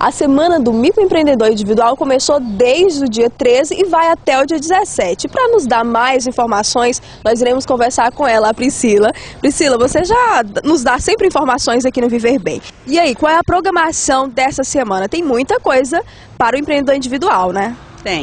A semana do microempreendedor individual começou desde o dia 13 e vai até o dia 17. Para nos dar mais informações, nós iremos conversar com ela, a Priscila. Priscila, você já nos dá sempre informações aqui no Viver Bem. E aí, qual é a programação dessa semana? Tem muita coisa para o empreendedor individual, né?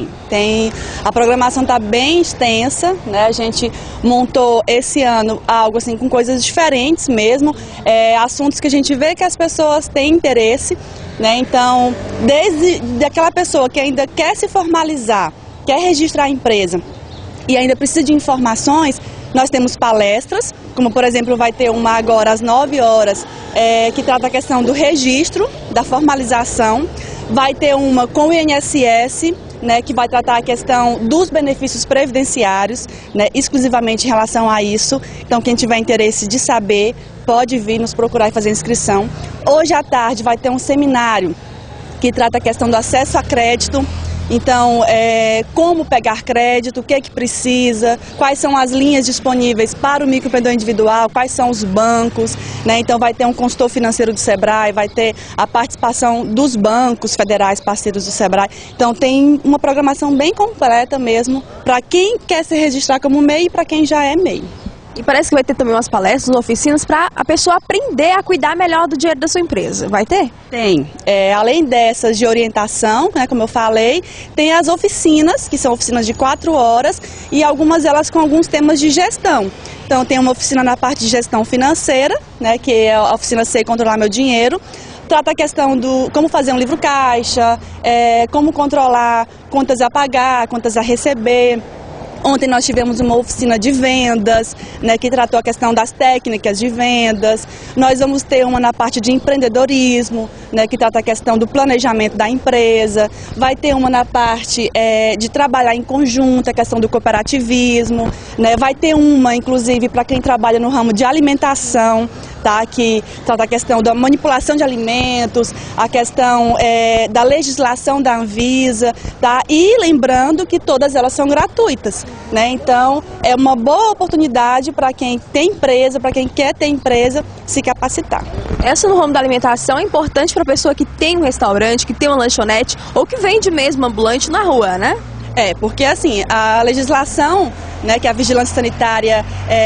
Tem. A programação está bem extensa, né? A gente montou esse ano algo assim com coisas diferentes mesmo, assuntos que a gente vê que as pessoas têm interesse, né? Então, desde aquela pessoa que ainda quer se formalizar, quer registrar a empresa e ainda precisa de informações, nós temos palestras, como por exemplo vai ter uma agora às 9 horas, que trata a questão do registro, da formalização. Vai ter uma com o INSS, né, que vai tratar a questão dos benefícios previdenciários, né, exclusivamente em relação a isso. Então, quem tiver interesse de saber, pode vir nos procurar e fazer inscrição. Hoje à tarde vai ter um seminário que trata a questão do acesso a crédito. Então, como pegar crédito, o que é que precisa, quais são as linhas disponíveis para o microempreendedor individual, quais são os bancos, né? Então vai ter um consultor financeiro do Sebrae, vai ter a participação dos bancos federais parceiros do Sebrae. Então tem uma programação bem completa mesmo para quem quer se registrar como MEI e para quem já é MEI. E parece que vai ter também umas palestras, oficinas para a pessoa aprender a cuidar melhor do dinheiro da sua empresa. Vai ter? Tem. Além dessas de orientação, né, como eu falei, tem as oficinas, que são oficinas de 4 horas, e algumas delas com alguns temas de gestão. Então tem uma oficina na parte de gestão financeira, né, que é a oficina Sei Controlar Meu Dinheiro. Trata a questão do como fazer um livro caixa, como controlar contas a pagar, contas a receber. Ontem nós tivemos uma oficina de vendas, né, que tratou a questão das técnicas de vendas. Nós vamos ter uma na parte de empreendedorismo, né, que trata a questão do planejamento da empresa. Vai ter uma na parte de trabalhar em conjunto, a questão do cooperativismo, né. Vai ter uma, inclusive, para quem trabalha no ramo de alimentação, tá, que trata a questão da manipulação de alimentos, a questão da legislação da Anvisa, tá? E lembrando que todas elas são gratuitas, né? Então é uma boa oportunidade para quem tem empresa, para quem quer ter empresa, se capacitar. Essa no ramo da alimentação é importante para a pessoa que tem um restaurante, que tem uma lanchonete ou que vende mesmo ambulante na rua, né? Porque assim, a legislação, né, que a vigilância sanitária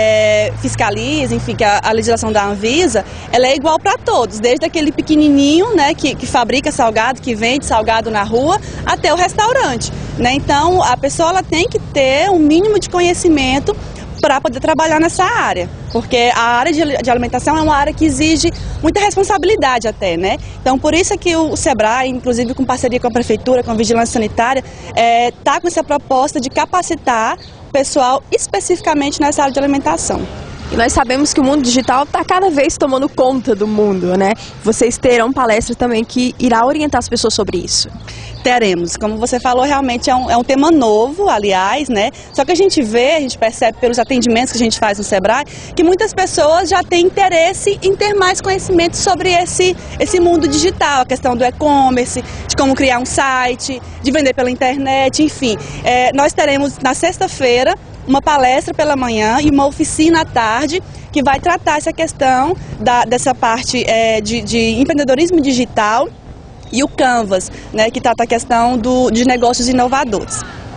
fiscaliza, enfim, que a legislação da Anvisa, ela é igual para todos, desde aquele pequenininho, né, que fabrica salgado, que vende salgado na rua, até o restaurante, né? Então, a pessoa ela tem que ter um mínimo de conhecimento para poder trabalhar nessa área, porque a área de alimentação é uma área que exige muita responsabilidade até, né? Então, por isso é que o Sebrae, inclusive com parceria com a Prefeitura, com a Vigilância Sanitária, está com essa proposta de capacitar o pessoal especificamente nessa área de alimentação. E nós sabemos que o mundo digital está cada vez tomando conta do mundo, né? Vocês terão palestra também que irá orientar as pessoas sobre isso. Teremos. Como você falou, realmente é um tema novo, aliás, né? Só que a gente percebe pelos atendimentos que a gente faz no Sebrae, que muitas pessoas já têm interesse em ter mais conhecimento sobre esse mundo digital, a questão do e-commerce, de como criar um site, de vender pela internet, enfim. Nós teremos na sexta-feira uma palestra pela manhã e uma oficina à tarde que vai tratar essa questão dessa parte de empreendedorismo digital e o Canvas, né, que trata a questão de negócios inovadores.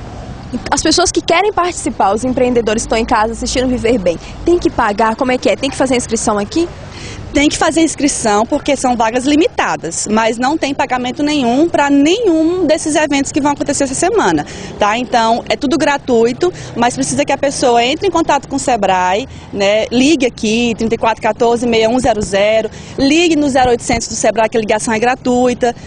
As pessoas que querem participar, os empreendedores que estão em casa assistindo Viver Bem, tem que pagar? Como é que é? Tem que fazer a inscrição aqui? Tem que fazer inscrição porque são vagas limitadas, mas não tem pagamento nenhum para nenhum desses eventos que vão acontecer essa semana, tá? Então é tudo gratuito, mas precisa que a pessoa entre em contato com o Sebrae, né? Ligue aqui, 3414-6100, ligue no 0800 do Sebrae, que a ligação é gratuita,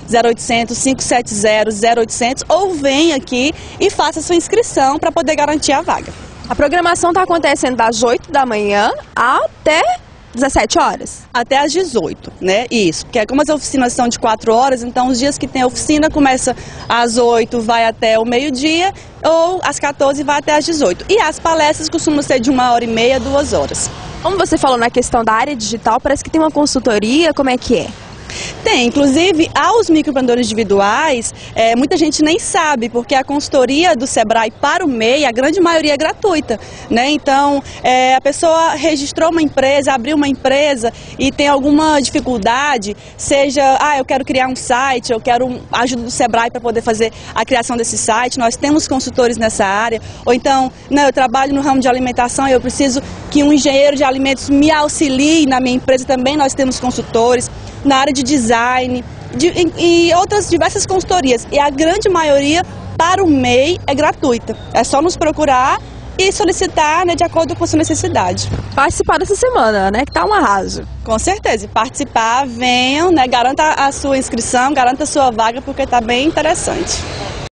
0800-570-0800, ou venha aqui e faça sua inscrição para poder garantir a vaga. A programação está acontecendo das 8 da manhã até 17 horas? Até às 18, né? Isso, porque como as oficinas são de 4 horas, então os dias que tem oficina começa às 8, vai até o meio-dia, ou às 14 vai até às 18. E as palestras costumam ser de 1h30, 2 horas. Como você falou na questão da área digital, parece que tem uma consultoria, como é que é? Tem, inclusive, aos microempreendedores individuais, muita gente nem sabe, porque a consultoria do Sebrae para o MEI, a grande maioria é gratuita, né? Então, a pessoa registrou uma empresa, abriu uma empresa e tem alguma dificuldade, seja, eu quero criar um site, eu quero a ajuda do Sebrae para poder fazer a criação desse site, nós temos consultores nessa área, ou então, não, eu trabalho no ramo de alimentação e eu preciso que um engenheiro de alimentos me auxilie na minha empresa, também nós temos consultores. Na área de design e outras diversas consultorias. E a grande maioria para o MEI é gratuita. É só nos procurar e solicitar, né, de acordo com a sua necessidade. Participar dessa semana, né, que tá um arraso. Com certeza. E participar, venham, né, garanta a sua inscrição, garanta a sua vaga, porque está bem interessante.